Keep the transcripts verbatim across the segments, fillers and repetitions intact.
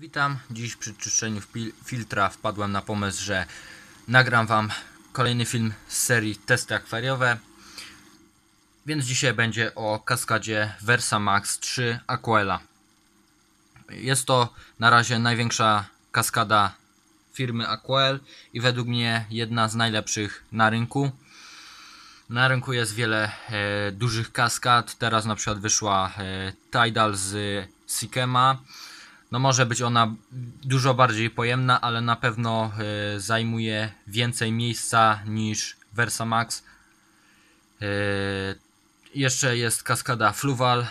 Witam. Dziś przy czyszczeniu filtra wpadłem na pomysł, że nagram Wam kolejny film z serii Testy akwariowe. Więc dzisiaj będzie o kaskadzie Versamax trzy Aquaela. Jest to na razie największa kaskada firmy Aquael i według mnie jedna z najlepszych na rynku. Na rynku jest wiele e, dużych kaskad. Teraz na przykład wyszła e, Tidal z Sikema. No może być ona dużo bardziej pojemna, ale na pewno y, zajmuje więcej miejsca niż Versamax. Y, jeszcze jest kaskada Fluval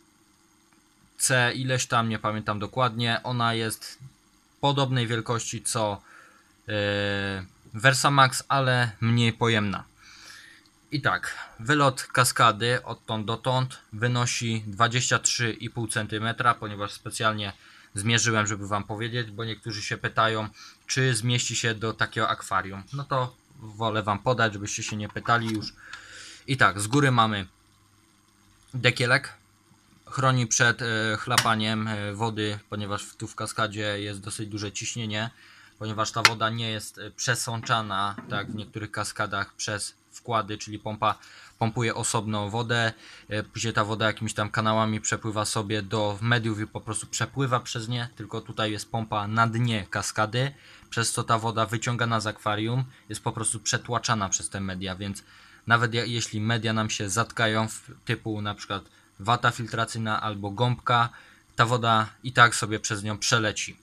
C ileś tam, nie pamiętam dokładnie. Ona jest podobnej wielkości co y, Versamax, ale mniej pojemna. I tak, wylot kaskady odtąd dotąd wynosi dwadzieścia trzy i pół centymetra, ponieważ specjalnie zmierzyłem, żeby Wam powiedzieć, bo niektórzy się pytają, czy zmieści się do takiego akwarium. No to wolę Wam podać, żebyście się nie pytali już. I tak, z góry mamy dekielek. Chroni przed e, chlapaniem e, wody, ponieważ tu w kaskadzie jest dosyć duże ciśnienie, ponieważ ta woda nie jest przesączana, tak jak w niektórych kaskadach, przez wkłady, czyli pompa pompuje osobną wodę, później ta woda jakimiś tam kanałami przepływa sobie do mediów i po prostu przepływa przez nie, tylko tutaj jest pompa na dnie kaskady, przez co ta woda wyciągana z akwarium jest po prostu przetłaczana przez te media, więc nawet jeśli media nam się zatkają, typu na przykład wata filtracyjna albo gąbka, ta woda i tak sobie przez nią przeleci.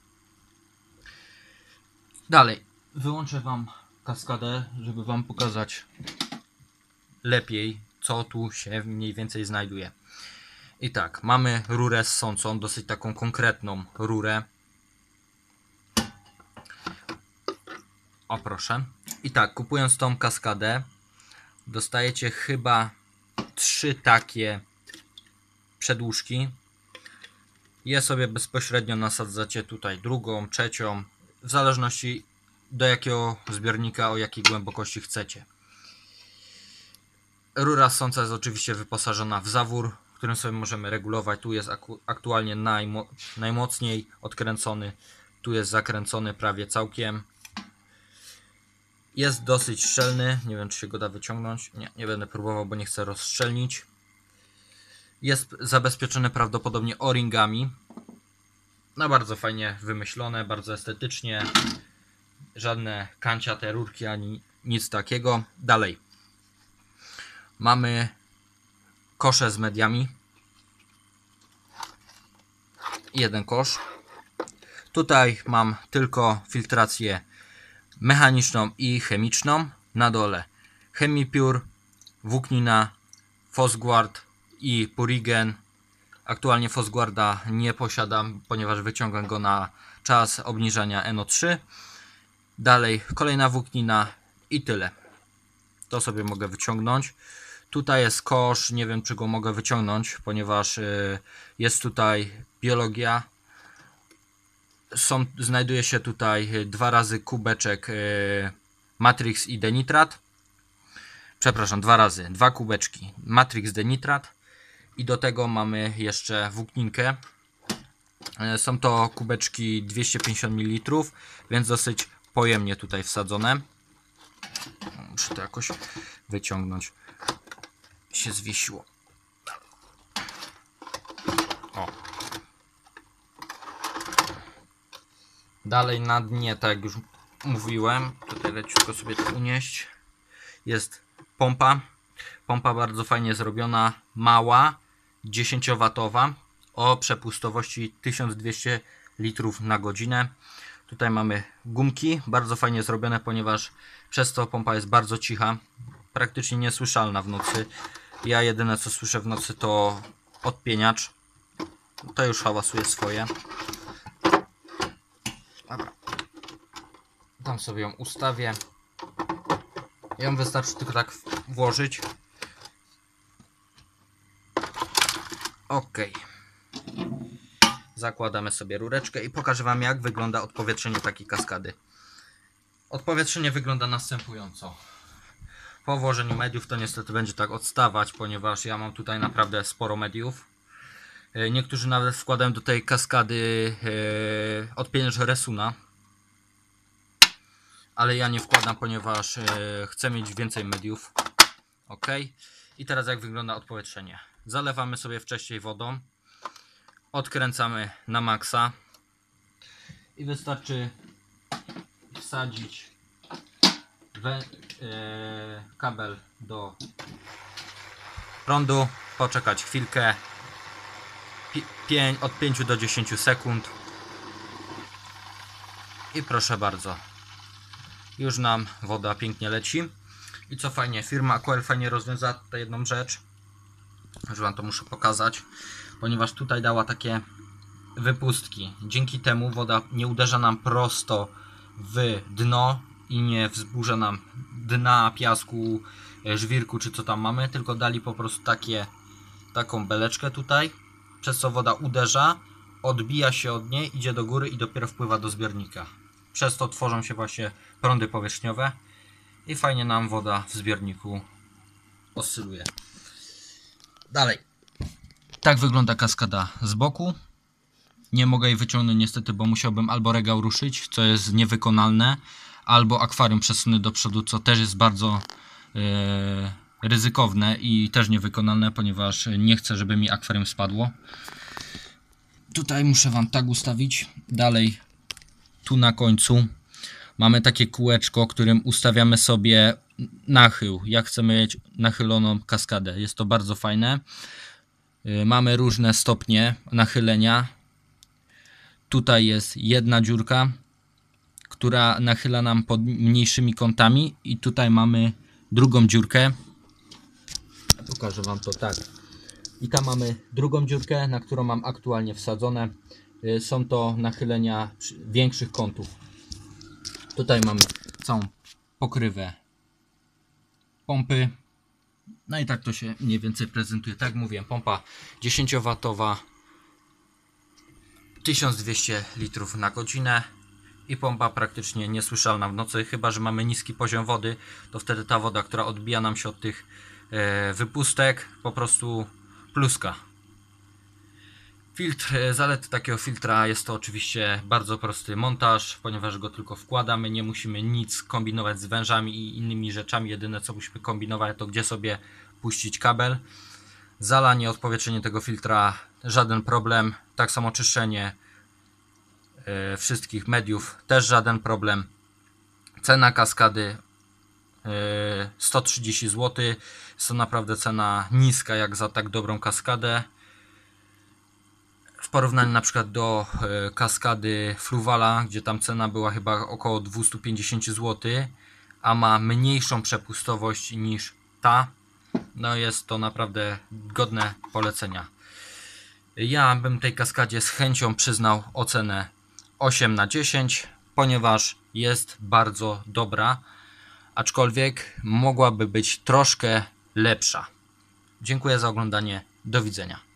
Dalej, wyłączę Wam kaskadę, żeby Wam pokazać lepiej, co tu się mniej więcej znajduje. I tak, mamy rurę ssącą, dosyć taką konkretną rurę. O proszę. I tak, kupując tą kaskadę, dostajecie chyba trzy takie przedłużki. Je sobie bezpośrednio nasadzacie tutaj drugą, trzecią, w zależności do jakiego zbiornika, o jakiej głębokości chcecie. Rura ssąca jest oczywiście wyposażona w zawór, którym sobie możemy regulować. Tu jest aktualnie najmo najmocniej odkręcony, tu jest zakręcony prawie całkiem. Jest dosyć szczelny, nie wiem czy się go da wyciągnąć, nie, nie będę próbował, bo nie chcę rozszczelnić. Jest zabezpieczony prawdopodobnie o-ringami. No bardzo fajnie wymyślone, bardzo estetycznie. Żadne kanciate rurki ani nic takiego. Dalej. Mamy kosze z mediami. Jeden kosz. Tutaj mam tylko filtrację mechaniczną i chemiczną. Na dole Chemipure, włóknina, Fosguard i Purigen. Aktualnie Fosguarda nie posiadam, ponieważ wyciągam go na czas obniżania N O trzy. Dalej kolejna włóknina i tyle. To sobie mogę wyciągnąć. Tutaj jest kosz, nie wiem czy go mogę wyciągnąć, ponieważ y, jest tutaj biologia. Są, znajduje się tutaj dwa razy kubeczek y, Matrix i denitrat. Przepraszam, dwa razy, dwa kubeczki Matrix denitrat. I do tego mamy jeszcze włókninkę. Y, są to kubeczki dwieście pięćdziesiąt mililitrów, więc dosyć pojemnie tutaj wsadzone. Muszę to jakoś wyciągnąć. Się zwiesiło. O. Dalej na dnie, tak jak już mówiłem, tutaj leciutko sobie to unieść, jest pompa. Pompa bardzo fajnie zrobiona, mała, dziesięciowatowa, o przepustowości tysiąc dwieście litrów na godzinę. Tutaj mamy gumki, bardzo fajnie zrobione, ponieważ przez to pompa jest bardzo cicha, praktycznie niesłyszalna w nocy. Ja jedyne co słyszę w nocy to odpieniacz. To już hałasuje swoje. Dobra. Tam sobie ją ustawię. Ją wystarczy tylko tak włożyć. Ok. Zakładamy sobie rureczkę i pokażę Wam jak wygląda odpowietrzenie takiej kaskady. Odpowietrzenie wygląda następująco. Po włożeniu mediów to niestety będzie tak odstawać, ponieważ ja mam tutaj naprawdę sporo mediów. E, Niektórzy nawet wkładają do tej kaskady e, odpieniacz Resuna, ale ja nie wkładam, ponieważ e, chcę mieć więcej mediów. Ok. I teraz jak wygląda odpowietrzenie. Zalewamy sobie wcześniej wodą, odkręcamy na maksa i wystarczy wsadzić we, e, kabel do prądu, poczekać chwilkę, pi, pię, od pięciu do dziesięciu sekund i proszę bardzo, już nam woda pięknie leci. I co fajnie, firma Aquel fajnie rozwiązała tutaj jedną rzecz, że wam to muszę pokazać, ponieważ tutaj dała takie wypustki. Dzięki temu woda nie uderza nam prosto w dno i nie wzburza nam dna, piasku, żwirku czy co tam mamy, tylko dali po prostu takie, taką beleczkę tutaj, przez co woda uderza, odbija się od niej, idzie do góry i dopiero wpływa do zbiornika. Przez to tworzą się właśnie prądy powierzchniowe i fajnie nam woda w zbiorniku oscyluje. Dalej. Tak wygląda kaskada z boku. Nie mogę jej wyciągnąć niestety, bo musiałbym albo regał ruszyć, co jest niewykonalne, albo akwarium przesunąć do przodu, co też jest bardzo yy, ryzykowne i też niewykonalne, ponieważ nie chcę, żeby mi akwarium spadło. Tutaj muszę wam tak ustawić. Dalej, tu na końcu mamy takie kółeczko, którym ustawiamy sobie nachył, jak chcemy mieć nachyloną kaskadę. Jest to bardzo fajne. Yy, mamy różne stopnie nachylenia. Tutaj jest jedna dziurka, która nachyla nam pod mniejszymi kątami i tutaj mamy drugą dziurkę. Pokażę wam to tak. I tam mamy drugą dziurkę, na którą mam aktualnie wsadzone. Są to nachylenia większych kątów. Tutaj mamy całą pokrywę pompy. No i tak to się mniej więcej prezentuje. Tak jak mówiłem, pompa dziesięciowatowa, tysiąc dwieście litrów na godzinę i pompa praktycznie niesłyszalna w nocy, chyba że mamy niski poziom wody, to wtedy ta woda, która odbija nam się od tych e, wypustek, po prostu pluska. Filtr, zalety takiego filtra jest to oczywiście bardzo prosty montaż, ponieważ go tylko wkładamy, nie musimy nic kombinować z wężami i innymi rzeczami, jedyne co musimy kombinować to gdzie sobie puścić kabel. Zalanie, odpowietrzenie tego filtra żaden problem, tak samo czyszczenie yy, wszystkich mediów też żaden problem. Cena kaskady yy, sto trzydzieści złotych, jest to naprawdę cena niska jak za tak dobrą kaskadę. W porównaniu na przykład do yy, kaskady Fluvala, gdzie tam cena była chyba około dwieście pięćdziesiąt złotych, a ma mniejszą przepustowość niż ta, no jest to naprawdę godne polecenia. Ja bym tej kaskadzie z chęcią przyznał ocenę osiem na dziesięć, ponieważ jest bardzo dobra, aczkolwiek mogłaby być troszkę lepsza. Dziękuję za oglądanie, do widzenia.